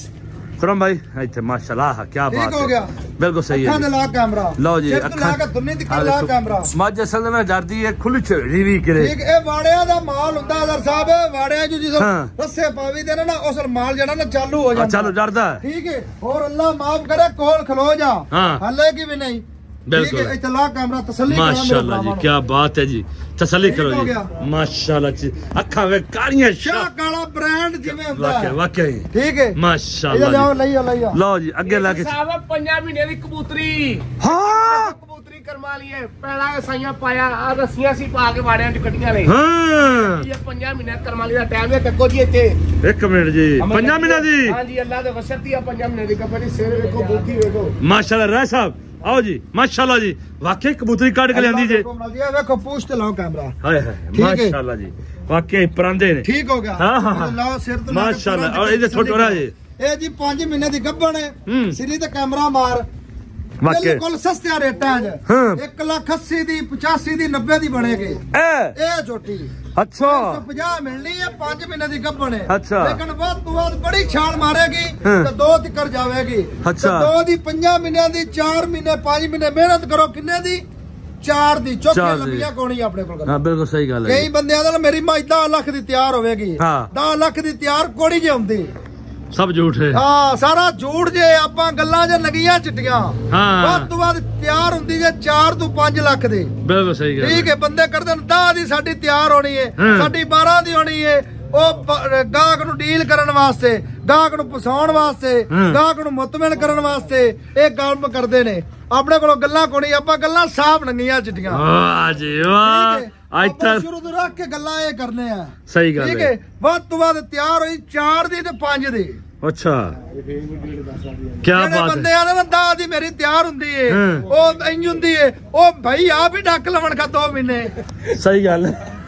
खुरम भाई इथे माशाल्लाह क्या बात ठीक हो गया बिल्कुल सही है अखां दे ला कैमरा लो जी अखां ला के दुन्नी दिखा ला कैमरा मज असल में डरदी है खुली छेड़ी भी करे ठीक ए वाड़िया दा माल हुंदा उधर साहब वाड़िया जो जिस रस्से पावी दे ना उस माल जेड़ा ना चालू हो जांदा चालू डरदा है ठीक है और अल्लाह माफ करे कोल खलो जा हले की भी नहीं बिल्कुल इतला कैमरा तसल्ली माशाल्लाह जी क्या बात है जी तसल्ली करो जी माशाल्लाह जी अखा वे कालियां शाह काला ब्रांड जिवें हुंदा है वाकई ठीक है माशाल्लाह लो लइया लइया लो जी अगे लाके साहब पांच महीने दी कबूतरी हां कबूतरी करवा लिए पहला साइया पाया आ रस्सियां सी पा के वाड़ियां च कटियां ने हां ये पांच महीने करवा ली दा टाइम है तको जी इथे एक मिनट जी पांच महीने दी हां जी अल्लाह दे वसती आ पांच महीने दी कबरी सिर देखो बूथी देखो माशाल्लाह राय साहब आओ जी माशाल्लाह जी वाकई कबूतरी काट के लेंदी जे देखो पूछ ते लाओ कैमरा हाय हाय माशाल्लाह जी वाकई परांदे ने ठीक हो गया हां हां लाओ सिर ते माशाल्लाह और इधर छोटा रहा जी ए जी पांच महीने दी गब्बण है सिरी ते कैमरा मार बिल्कुल सस्ते रेटां च एक लाख अस्सी दी पचासी दी नब्बे दी बनेगी ए ए छोटी अच्छा पचास मिलनी है पांच महीने की गब्बण है अच्छा लेकिन बाद तो बाद बड़ी छाल मारेगी तो दो तिकर जाएगी अच्छा दो दी पंजा महीने दी चार महीने पांच महीने मेहनत करो किन्ने दी चार दी चौथी लंबियां कोनी अपने कोल हां बिल्कुल सही गल है कई बंदे आदे मेरी मां दस लाख दी तैयार होवेगी दस लाख दी तैयार कोड़ी जे हुंदी सब झूठ है हां सारा झूठ जे आपां गल्लां जे लगियां चिट्टियां हां बाद तो बाद तैयार हुंदी जे चार तो पांच लाख दी बिल्कुल सही गल ठीक है बंदे करदे दस दी साडी तैयार होनी है साडी बारह दी होनी है ओ गाहक नु डील करन वास्ते गाहक नु फसाउण वास्ते गाहक नु मुतमिन करन वास्ते ए काम करदे ने अपने कोलों गल्लां कोनी आपां गल्लां साफ लंगियां चिट्टियां वाह जी वाह आज तक शुरू तो रख के गल्लां ए करने हैं सही गल है ठीक है बाद तो बाद तैयार होई चार दी ते पांच दी अच्छा क्या बात है बंदे आने में दस दी मेरी तैयार हुंदी है ओ इंज हुंदी है ओ भाई आप ही डक लवण का दो महीने सही गल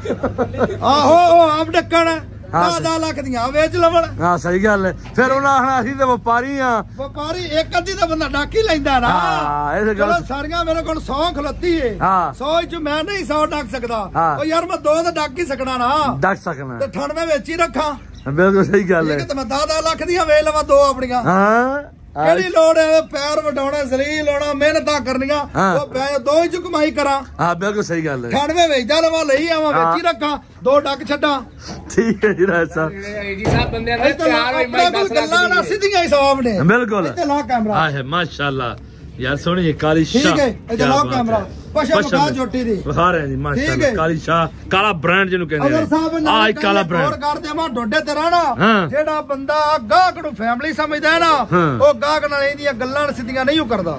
है आहो ओ आप डकण दस दस लाख दियां वेच लवण हां सही गल है फिर उन्हां आखना असि ते व्यापारी हां व्यापारी एक अद्धी दा बंदा डक ही लैंदा ना हां इस गल सारियां मेरे कोल सौ खलती है हां सौ च मैं नहीं सौ डक सकदा ओ यार मैं दो दा डक ही सकना ना डक सकना ते अठानवे वेच ही रखा बिल्कुल सही गल है ते मैं दस दस लाख दियां वे लवां दो अपनियां हां केड़ी लोड़ है पैर वडाउणे जलील होना मेहनतां करनियां ओ मैं दो ही च कमाई करा हां बिल्कुल सही गल है अठानवे वेचदा लवां लई आवां वेच ही रखा दो डक छड्डा ठीक है जी राज साहब जी साहब बंदे ने तैयार होई मैं दस गल्लां ना सीधियां ही साहब ने बिल्कुल इते ला कैमरा हां है माशाल्लाह यार सोनी काली शाह ठीक है इते ला कैमरा पशा बखा जोटी दी बखा रहे हैं जी माशाल्लाह काली शाह काला ब्रांड जिनु कहंदे ने आ काला ब्रांड और कर दे मैं डोडे ते रहना जेड़ा बंदा गाहक नु फैमिली समझदा है ना ओ गाहक नाल इंदियां गल्लां सीधियां नहीं करदा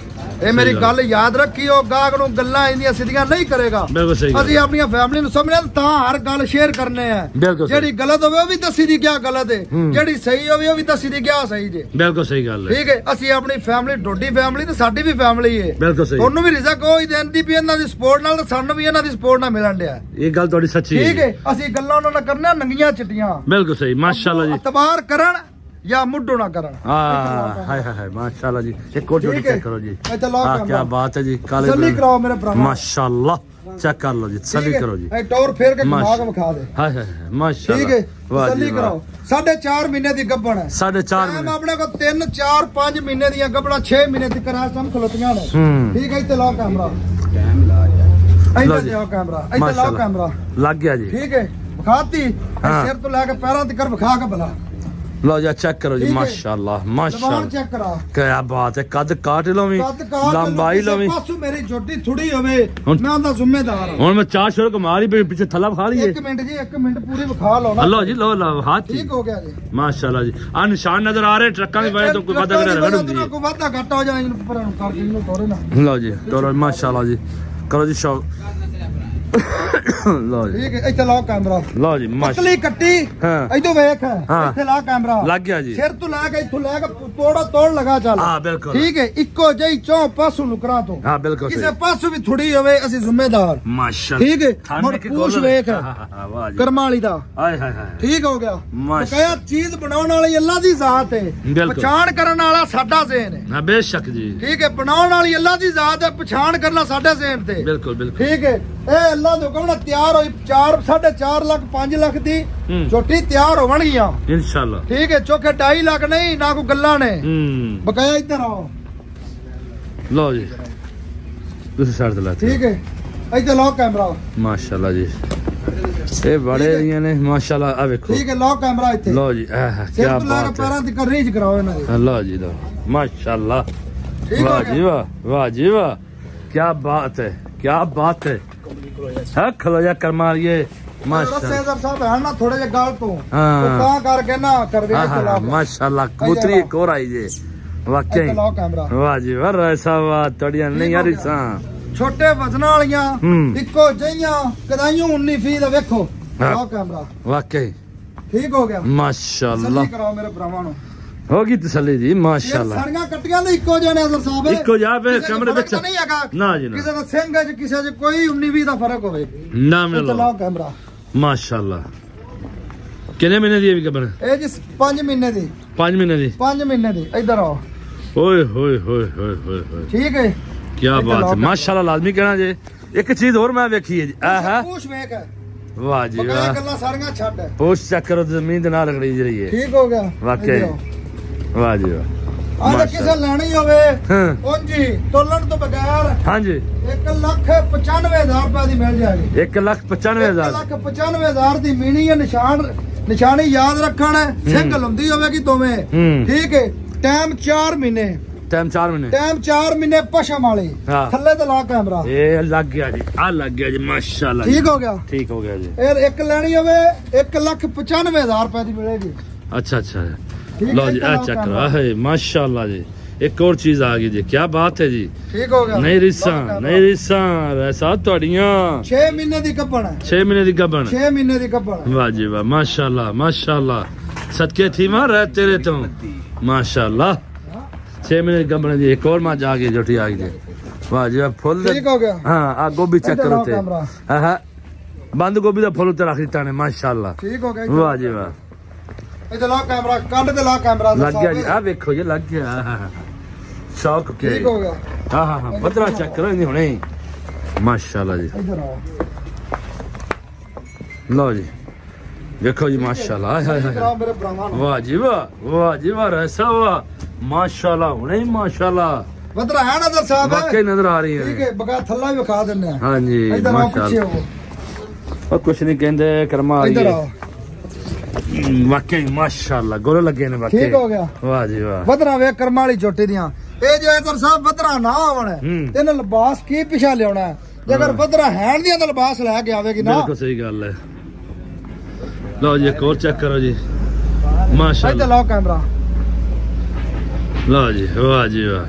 ए मेरी गल याद रखी ओ गाहक नु गल्लां इंदियां सीधियां नहीं करेगा असि अपनी फैमिली नु समझना तां हर गल शेयर करने हैं जेड़ी गलत होवे ओ भी दसी दी क्या गलत है जेड़ी सही होवे ओ भी दसी दी क्या सही जे बिल्कुल सही गल है ठीक है असि अपनी फैमिली डोडी फैमिली ते साडी भी फैमिली है बिल्कुल सही ओनु भी रिज़क कोई देंदी भी इन्हां दी सपोर्ट नाल सानू भी इन्हां दी सपोर्ट नाल मिलन दिया ये गल थोड़ी सच्ची है ठीक है असि गल्लां उन्हां नाल करने नंगियां चिट्टियां बिल्कुल सही माशाल्लाह जी इतबार करन या मुड्डो ना करन हां हाय हाय माशाल्लाह जी एक और जोड़ी चेक करो जी हां क्या बात है जी काले तसल्ली कराओ मेरे भरा माशाल्लाह चेक कर लो जी तसल्ली करो जी ए टोर फेर के घुमा के दिखा दे हाय हाय माशाल्लाह ठीक है तसल्ली कराओ साढ़े चार महीने दी गब्बण है साढ़े चार महीने अपने को तीन चार पांच महीने दी गब्बणा छह महीने दी करास हम खलोतियां ने ठीक है इते लाओ कैमरा टाइम ला यार इते लाओ कैमरा इते लाओ कैमरा लग गया जी ठीक है दिखाती सिर तो लेके पैरों तक दिखा के भला लो जा चेक करो जी माशाल्लाह माशाल्लाह चेक करा क्या बात है कद काट लो मी लंबाई लो मी पासू मेरी छोटी थोड़ी होवे मैं उनदा जिम्मेदार हूं मैं चार शोर को मारी पीछे थला खा ली एक मिनट जी एक मिनट पूरी बखा लो ना लो जी लो लो हाथ ठीक हो गया जी माशाल्लाह जी आ निशान नजर आ रहे ट्रकों की वजह तो कोई वादा कर रगड़ हुंदी है कोई वादा घाटा हो जाए इन पर कर इन तोरे ना लो जी तोरो माशाल्लाह जी करो जी शो लो जी ठीक है इथे लाओ कैमरा लो जी पतली कट्टी हां इधो वेख हां इथे ला कैमरा लग गया जी सिर तू लेके इथों लेके तोड़ा तोड़ लगा चल हां बिल्कुल ठीक है इको जई चौ पासों नुकरा तो हां बिल्कुल किसे पासों भी थोड़ी होवे असि जिम्मेदार माशाल्लाह ठीक है मुड़ पूछ वेख वाह जी कर्मा वाली दा हाय हाय हाय ठीक हो गया बकाया चीज बनाने वाली अल्लाह दी जात है पहचान करने वाला साडा ज़हन है हां बेशक जी ठीक है बनाने वाली अल्लाह दी जात है पहचान करना साडे ज़हन ते बिल्कुल बिल्कुल ठीक है ए अल्लाह दे हुक्म नाल तैयार होई चार साढ़े चार लाख पांच लाख दी छोटी तैयार होवणगियां इंशाल्लाह ठीक है चौके ढाई लाख नहीं ना कोई गल्ला ने बकाया इधर आओ लो जी दूसरी साइड ते ला ठीक है इधर लो कैमरा माशाल्लाह जी ये बड़े रियां ने माशाल्लाह आ देखो ठीक है लो कैमरा इथे लो जी क्या बात है पैरां ते कर रीच कराओ इना दे लो जी लो माशाल्लाह वाह जी वाह वाह जी वाह क्या बात है क्या बात है हाँ खलो जा कर मारिए माशाल्लाह साहब है ना थोड़े जे गाल तो हां करके ना कर दे चला माशाल्लाह कबूतरी एक और आई जे वाकई वाह जी वाह ऐसा वाह तड़िया नहीं यार सा छोटे वजन वालियां इको जइयां कदाइयों उन्नीस फीट देखो लो कैमरा वाकई ठीक हो गया माशाल्लाह सल्ली कराओ मेरे भरावां नु होगी तसल्ली जी माशाल्लाह सारियां कट्टियां दे इको जे ने सर साहब इको जा पे कैमरे विच नहीं हैगा ना जी ना किसे दा सिंह च किसे च कोई उन्नीस बीस दा फर्क होवे ना मिलो लो कैमरा माशाल्लाह कितने महीने दी है कबर ए जी पांच महीने दी पांच महीने दी पांच महीने दी इधर आओ ओए होए होए होए होए ठीक है क्या बात है माशाल्लाह लाजमी कहना जी एक चीज और मैं देखी है जी आहा पूछ वेख वाह जी वाह गल्ला सारियां छੱਡ पूछ चेक करो जमीन दे नाल रगड़ी रही है ठीक हो गया वाकई वाह जी वाह आज किसे लेनी होवे ओंजी तोलन तो बगैर हां जी एक लाख पचानवे हजार रुपए दी मिल जाएगी एक लाख पचानवे हजार एक लाख पचानवे हजार दी मीनी है निशान निशानी याद रखना है सिंगल हुंदी होवेगी दोवें ठीक है टाइम चार महीने टाइम चार महीने टाइम चार महीने पशम वाली थल्ले ते ला कैमरा ए लग गया जी आ लग गया जी माशाल्लाह ठीक हो गया ठीक हो गया जी ए एक लेनी होवे एक लाख पचानवे हजार रुपए दी मिलेगी अच्छा अच्छा लो जी आ चेक करो है माशाल्लाह जी एक और चीज आ गई जी क्या बात है जी ठीक हो गया नहीं रिसा नहीं रिसा ऐसा तोड़ियां छह महीने दी कब्बन है छह महीने दी कब्बन छह महीने दी कब्बन वाह जी वाह माशाल्लाह माशाल्लाह सदके थी मां रह तेरे तो माशाल्लाह छह महीने की कब्बन जी एक और मां जा गई जोटी आ गई वाह जी फुल ठीक हो गया हां आ गोभी चेक करो ते हां हां बंद गोभी दा फुल ते रख दिता ने माशाल्लाह ठीक हो गया वाह जी वाह इधर ला कैमरा कंड ते ला कैमरा लग गया जी आ देखो ये लग गया शौक के ठीक हो गया हां हां हां बदरा चेक करो नहीं हुने माशाल्लाह जी इधर आओ लो जी देखो जी माशाल्लाह हाय हाय वाह जी वाह वाह जी वाह ऐसा वाह माशाल्लाह हुने माशाल्लाह बदरा है ना दर साहब वाकई नजर आ रही है ठीक है बगा थल्ला भी खा देने हां जी माशाल्लाह और कुछ नहीं कहंदे कर्मा आ रही है वाकई माशाल्लाह गोरे लगे ने वाकई ठीक हो गया वाह जी वाह बदरा वे कर्मा वाली छोटी दियां ए जो इधर साहब बदरा ना आवन तेन लिबास की पिछा लेना है अगर बदरा हैन दियां दा लिबास ले के आवेगी ना बिल्कुल सही गल है लो जी एक और चेक करो जी माशाल्लाह इधर लो कैमरा लो जी वाह जी वाह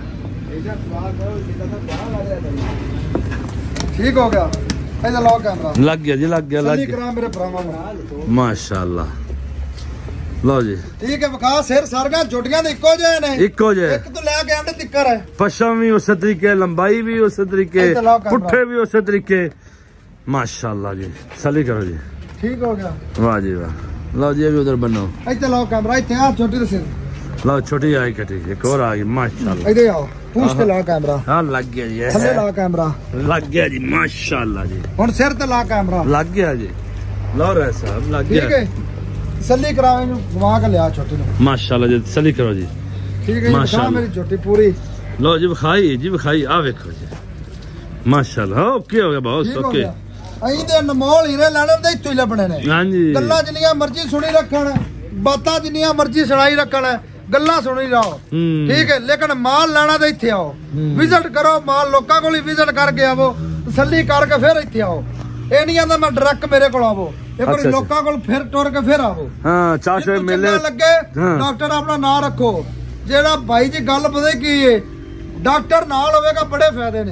ठीक हो गया इधर लो कैमरा लग गया जी लग गया लग गया मेरे भरावां माशाल्लाह लो जी ठीक है बखा सिर सारियां जोटियां दे इको जे ने इको जे एक तो लेके अंड तिक्कर है पशम भी उस तरीके लंबाई भी उस तरीके पुट्ठे भी उस तरीके माशाल्लाह जी सली करो जी ठीक हो गया वाह जी वाह लो जी अभी उधर बनो इधर लो कैमरा इथे आ छोटी से लो छोटी आई कटी एक और आ गई माशाल्लाह इधर आओ पूछ के ला कैमरा हां लग गया जी थल्ले ला कैमरा लग गया जी माशाल्लाह जी हुन सिर ते ला कैमरा लग गया जी लो रे साहब लग गया ठीक है सल्ली कराओ इनु घुमा के ले आ छोटी नु माशाल्लाह जी सल्ली करो जी ठीक है माशाल्लाह मेरी छोटी पूरी लो जी बखाई जी बखाई आ देखो जी माशाल्लाह ओके हो गया बहुत ओके अई दे अनमोल हीरे लाने दे इत्थों ही लबणे ने हां जी गल्ला जिन्नियां मर्जी सुनी रखण बातां जिन्नियां मर्जी सुनाई रखण गल्ला सुनी रहो ठीक है लेकिन माल लाना तो इत्थे आओ विजिट करो माल लोकां कोल विजिट करके आवो तसल्ली करके फिर इत्थे आओ ए नहीं आंदा मैं डायरेक्ट मेरे कोल आवो एक बार लोकां कोल फिर टुर के फिर आवो हां चाशे मेले लगे डॉक्टर अपना नाम रखो जेड़ा भाई जी गल पता की है डॉक्टर नाल होवेगा बड़े फायदे ने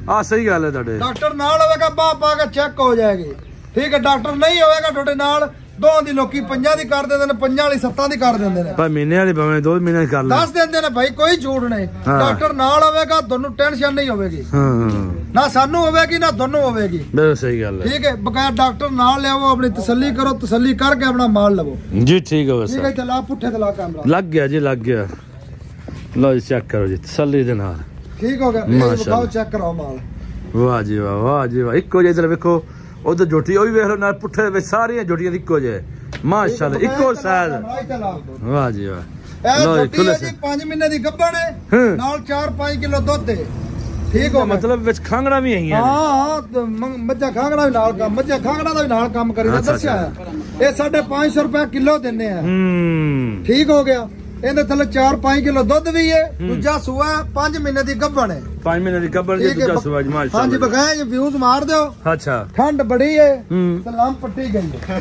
हाँ सही गल है तुहाडे। डॉक्टर नाल होवेगा बाह पा के चेक हो जाएगी, ठीक है। डॉक्टर नहीं होवेगा तुहाडे नाल दो दी लोकी पंजा दी कर देंदे ने, पंजा वाली सत्तां दी कर देंदे ने, पर महीने वाली भाਵੇਂ दो महीने कर ले दस देंदे ने भाई, कोई झूठ नहीं। डॉक्टर नाल होवेगा दोनों टेंशन नहीं होवेगी, ना सानू होवेगी ना दोनों होवेगी। बिल्कुल सही गल है, ठीक है। बगैर डॉक्टर नाल ले आओ, अपनी तसल्ली करो, तसल्ली करके अपना माल लवो जी। ठीक है ठीक है। चला पुठे तला कैमरा लग गया जी, लग गया। लो जी चेक करो जी तसल्ली दे नाल, ठीक हो गया। दिखाओ चेक कराओ माल। वाह जी वाह, वाह जी वाह। इको जे इधर देखो, उधर जोटी ओ भी देख लो नाल, पुठे विच सारियां जोटियां इको जे माशाल्लाह, इको साइज। वाह जी वाह। लो जी पांच महीने दी गब्बड़ है, नाल चार पांच किलो दुध है, ठीक हो। मतलब विच खांगड़ा भी है। हां मज्जा खांगड़ा भी नाल काम, मज्जा खांगड़ा दा भी नाल काम करीदा दस्या है। ये साढ़े पांच सौ रुपए किलो देने हैं, ठीक हो गया। ਇਹਦੇ ਥੱਲੇ चार पांच किलो ਦੁੱਧ ਵੀ ਹੈ, ਦੂਜਾ ਸੂਆ पांच ਮਹੀਨੇ ਦੀ ਗੱਭਣ ਹੈ, पांच महीने ਦੀ ਗੱਭਣ ਜੀ, ਦੂਜਾ ਸੂਆ ਜੀ ਮਾਸ਼ਾਅੱਲਾ। ਹਾਂਜੀ ਬਗਾਇਆ ਜੀ ਵਿਊਜ਼ ਮਾਰ ਦਿਓ। ਅੱਛਾ ਠੰਡ ਬੜੀ ਹੈ, ਸਲਾਮ ਪੱਟੀ ਗਈ ਹੈ।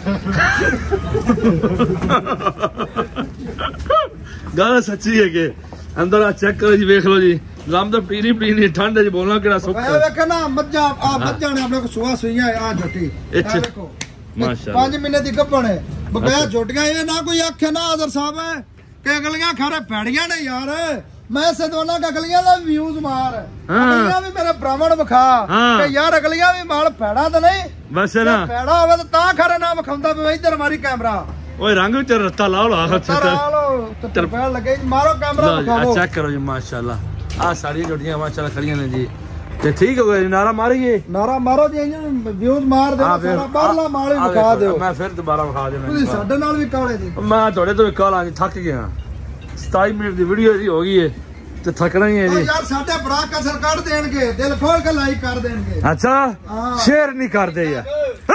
ਗੱਲ ਸੱਚੀ ਹੈ ਕਿ ਅੰਦਰ ਆ ਚੈੱਕ ਕਰੋ ਜੀ, ਵੇਖ ਲਓ ਜੀ, ਲੰਮ ਤਾਂ ਪੀਣੀ ਪੀਣੀ, ਠੰਡ ਚ ਬੋਲਣਾ ਕਿਹੜਾ ਸੌਖਾ ਹੈ। ਵੇਖ ਨਾ ਮੱਝਾਂ ਆ ਮੱਝਾਂ ਨੇ ਆਪਣੇ ਕੋ ਸੂਆ ਸੂਈਆਂ ਆ ਝੋਟੀ, ਇਹ ਦੇਖੋ ਮਾਸ਼ਾਅੱਲਾ पांच ਮਹੀਨੇ ਦੀ ਗੱਭਣ ਹੈ। ਬਗਾਇਆ ਝੋਟੀਆਂ ਇਹ ਨਾ ਕੋਈ ਆਖੇ ਨਾ ਆਦਰ ਸਾਹਿਬ ਹੈ ਕਿ ਅਗਲੀਆਂ ਖਾਰੇ ਪੈੜੀਆਂ ਨੇ ਯਾਰ। ਮੈਂ ਸਦਵਾਨਾ ਕਿ ਅਗਲੀਆਂ ਦਾ ਵਿਊਜ਼ ਮਾਰ, ਅਗਲੀਆਂ ਵੀ ਮੇਰੇ ਬ੍ਰਾਹਮਣ ਵਿਖਾ ਕਿ ਯਾਰ ਅਗਲੀਆਂ ਵੀ ਮਾਲ ਪੈੜਾ ਤਾਂ ਨਹੀਂ, ਬਸ ਨਾ ਪੈੜਾ ਹੋਵੇ ਤਾਂ ਖਾਰੇ ਨਾ ਵਿਖਾਉਂਦਾ ਵੀ ਇੱਧਰ ਮਾਰੀ ਕੈਮਰਾ। ਓਏ ਰੰਗ ਵਿੱਚ ਰੱਤਾ ਲਾ ਲਾ ਲਾ ਲੋ ਤੇ ਪੈੜ ਲੱਗੇ, ਮਾਰੋ ਕੈਮਰਾ ਵਿਖਾਓ। ਚੈੱਕ ਕਰੋ ਜੀ ਮਾਸ਼ਾਅੱਲਾ, ਆ ਸਾਰੀਆਂ ਜੋਟੀਆਂ ਮਾਸ਼ਾਅੱਲਾ ਖੜੀਆਂ ਨੇ ਜੀ, ਤੇ ਠੀਕ ਹੋ ਗਿਆ ਜੀ। ਨਾਰਾ ਮਾਰੀਏ, ਨਾਰਾ ਮਾਰੋ ਜੀ, ਵਿਊਜ਼ ਮਾਰ ਦੇ, ਸਾਰਾ ਬਾਹਰਲਾ ਮਾਲ ਵੀ ਵਿਖਾ ਦਿਓ। ਮੈਂ ਫਿਰ ਦੁਬਾਰਾ ਵਿਖਾ ਦੇਣਾ, ਤੁਸੀਂ ਸਾਡੇ ਨਾਲ ਵੀ ਕਾਲੇ ਜੀ। ਮੈਂ ਤੁਹਾਡੇ ਤੋਂ ਵੀ ਕਾਲਾ ਜੀ, ਥੱਕ ਗਿਆ। सताई मिनट की वीडियो जी हो गई है तो थकना ही है जी यार। साडे भरा कसर काट देंगे, दिल खोल के लाइक कर देंगे। अच्छा शेयर नहीं करते यार।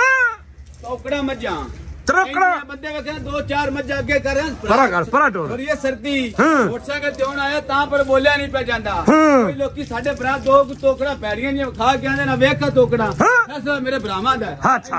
टोकड़ा मज्जा तरकड़ा बंदे वैसे दो चार मज्जा आगे कर रहे हैं, परा कर परा टोर। और ये सर्दी मोटरसाइकिल ते आया ता पर बोलिया नहीं पे जांदा। कोई लोकी साडे भरा दो टोकड़ा पैड़ियां नहीं खा के आंदे ना, वेख टोकड़ा ऐसा मेरे भरावां दा। अच्छा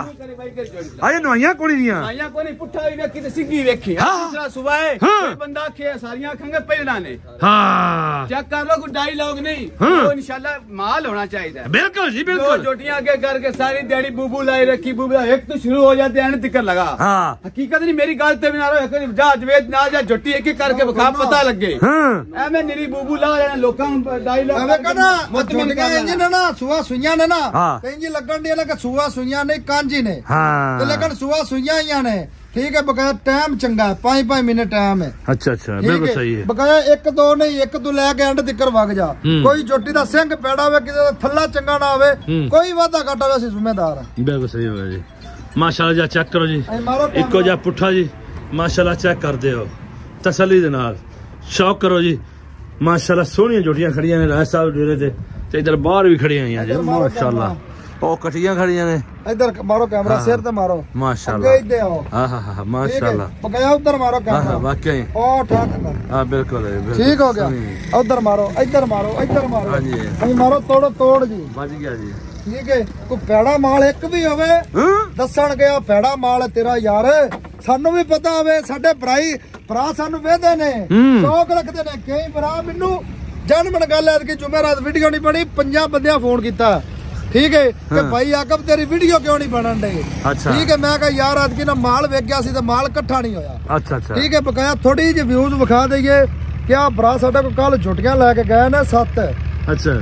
आए नवाइयां कोनी दियां, नवाइयां कोनी, पुट्ठा भी वेखी ते सिੱਧੀ ਵੇਖੀ। दूसरा सुबह है कोई बंदा आखे सारियां आखेंगे पहिला ने। हां चेक कर लो, कोई डायलॉग नहीं, वो इंशाल्लाह माल होना चाहिए। बिल्कुल जी बिल्कुल। दो जोटियां आगे करके सारी दिहाड़ी बूबू लाई रखी, बूबू एक तो शुरू हो जाते हैं तिकर लगा। हाँ हकीकत नहीं, मेरी गल ते भी ना रहो, जा जवेद ना जा जोटी एक एक करके बखा पता लगे। हां एवें निरी बूबू ला जाना लोकां ਨੂੰ डायलॉग एवें कहना मत मन के इंज ना ना सुआ सुइयां ने ना ते इंज लगन दी ना कि सुआ सुइयां नहीं कांजी ने। हां ते लेकिन सुआ सुइयां ही ने, ठीक है। बकाया टाइम चंगा है, पांच पांच महीने टाइम है। अच्छा अच्छा बिल्कुल सही है। बकाया एक दो नहीं, एक तू लेके एंड तिकर वग जा। कोई जोटी दा सिंह पैड़ा होवे, किसी दा थल्ला चंगा ना होवे, कोई वादा घाटा होवे, ਅਸੀਂ ਜ਼ਿੰਮੇਦਾਰ ਹਾਂ। बिल्कुल सही होगा जी माशाल्लाह। जा चेक करो जी, इको जा पुठा जी माशाल्लाह, चेक करते हो तसल्ली दे नाल, शौक करो जी माशाल्लाह। सोहणियां जोटियां खड़ियां ने राज साहब डेरे ते, ते इधर बाहर भी खड़ियां हैं जी माशाल्लाह। ओ कटियां खड़ियां ने, इधर मारो कैमरा, सिर ते मारो माशाल्लाह। इधर आओ, हां हां हां माशाल्लाह। बकाया उधर मारो कैमरा, वाकई ओ ठाक ना। हां बिल्कुल ठीक हो गया। उधर मारो, इधर मारो, इधर मारो। हां जी भाई मारो, तोड़ो तोड़ जी, बच गया जी। ठीक है। कोई पैड़ा माल एक भी होवे दसन गया पैड़ा माल है तेरा यार, सानू भी पता होवे। साडे भराई भरा सानू वेंदे ने, शौक रखदे ने। कई भरा मेनू जनमन गल है कि जुमेरात वीडियो नहीं बनी, पंजा बंदियां फोन कीता, ठीक है कि भाई आकब तेरी वीडियो क्यों नहीं बनन दे। अच्छा ठीक है। मैं कहा यार आज की ना माल वेख गया सी ते माल इकट्ठा नहीं होया। अच्छा अच्छा ठीक है। बकाया थोड़ी जी व्यूज विखा दईए। क्या भरा साडे को कल झुटियां लेके गए ने सत्त। अच्छा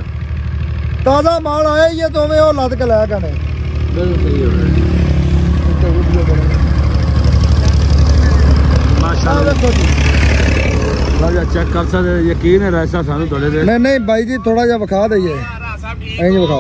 ताजा माल आया ये तो वो लद के लै गए। चेक कर सकते, यकीन है रैसा सानू थोड़े दे। नहीं नहीं भाई जी थोड़ा जा विखा दईए, ऐ विखा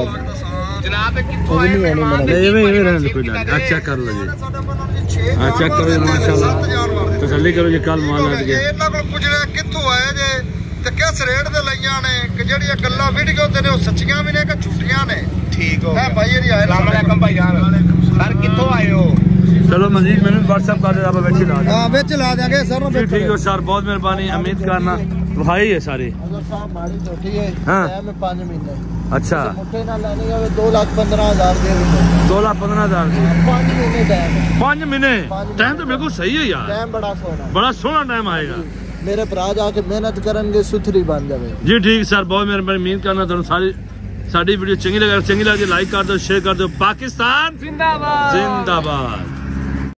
चेक कर लो जी। हाँ चेक करो माशाल्लाह, तसल्ली करो जी। कल माल लद गया कित्थों आए जे ते किस रेट दे लईयां ने कि जेड़ियां गल्लां वीडियो ते ने ओ सच्चियां भी ने कि झूठियां ने। ठीक हो गया भाई जी। अस्सलाम वालेकुम भाई जान, सर कित्थों आए हो? चलो मजीद मैंने व्हाट्सएप कर दे, आप बेच ला दे। हां बेच ला देंगे सर। ठीक है सर, बहुत मेहरबानी, उम्मीद करना भाई है सारी। साहब माड़ी छोटी है, टाइम में पाँच महीने। अच्छा मोटे ना लेने का दो लाख पंद्रह हजार दे दो। दो लाख पंद्रह हजार पाँच महीने टाइम। पाँच महीने टाइम तो बिल्कुल सही है यार, टाइम बड़ा सोना, बड़ा सोना टाइम आएगा। मेरे भरा जाके मेहनत करेंगे सुथरी बन जाए जी। ठीक सर, बहुत मेहरबानी, उम्मीद करना तुम सारी साड़ी वीडियो चंगी लगे चंगी लगे लाइक कर दो शेयर कर दो। पाकिस्तान जिंदाबाद जिंदाबाद।